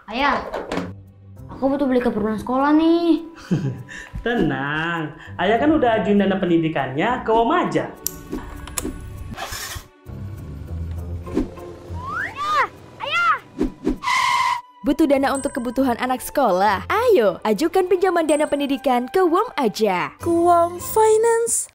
Ayah, aku butuh beli keperluan sekolah nih. Tenang, ayah kan udah ajuin dana pendidikannya ke Om aja. Butuh dana untuk kebutuhan anak sekolah? Ayo, ajukan pinjaman dana pendidikan ke WOM aja. Kuam Finance.